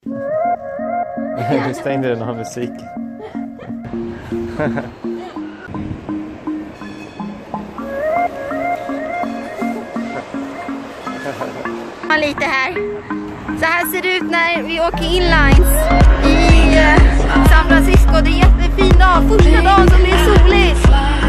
Vi stängde den och har musik. Lite här. Så här ser det ut när vi åker inlines i San Francisco. Det är jättefin dag. Första dagen som det är soligt.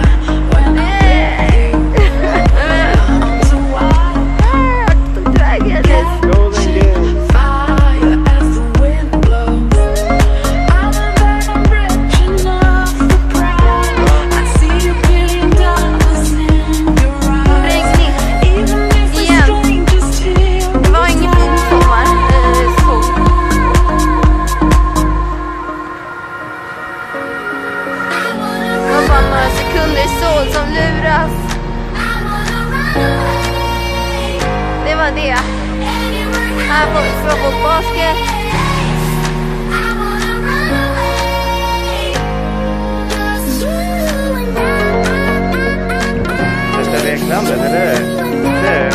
Det var det. Här får vi fotbollsbasket. Det är leklandet, eller? Det.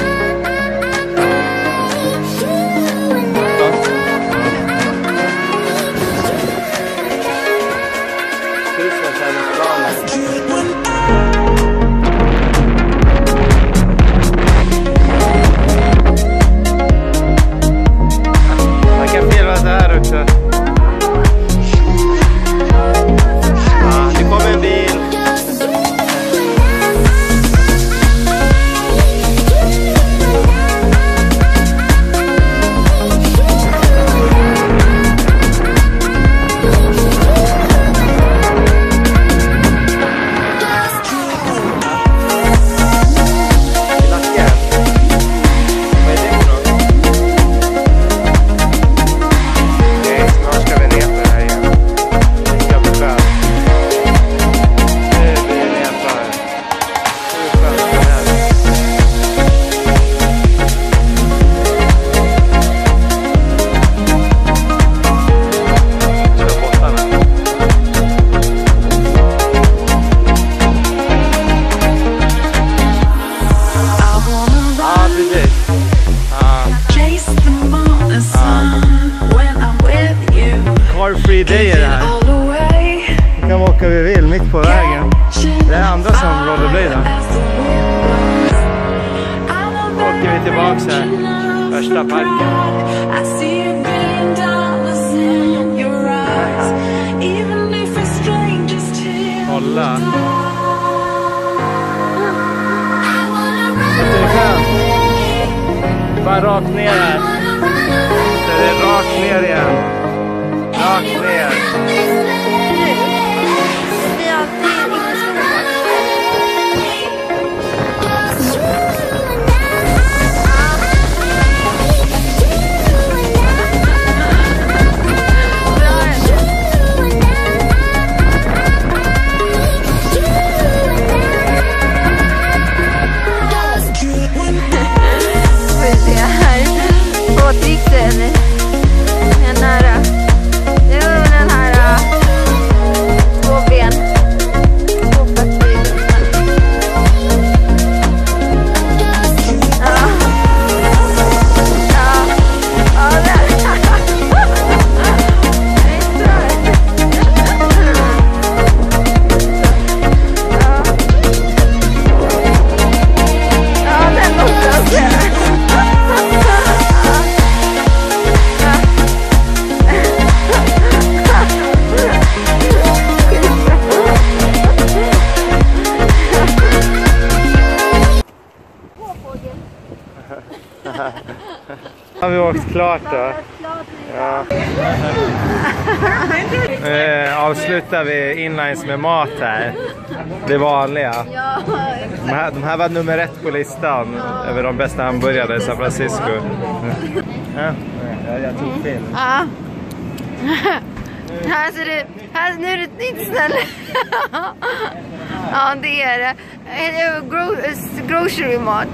Free day är det här. Vi kan åka vi vill mitt på vägen. Det är andra som rollerbladar. Då åker vi tillbaka här. Första parken. Kolla. Bara rakt ner här. Så det är rakt ner igen. Rakt ner. Har vi åkt klart då? Ja. Avslutar vi inlines med mat här. Det vanliga. De här var nummer 1 på listan över de bästa hamburgare i San Francisco. Ja, jag tog fel. Ja. Här ser du. Nu är det ett nytt ställe. Ja, det är det. Grocery mart.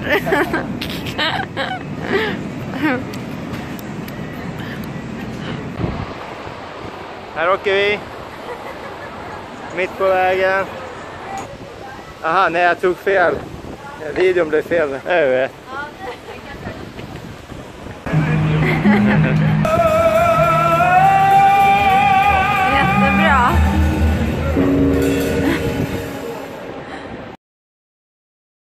Här åker vi. Mitt på vägen. Aha, nej, jag tog fel. Videon blev fel. Jag vet.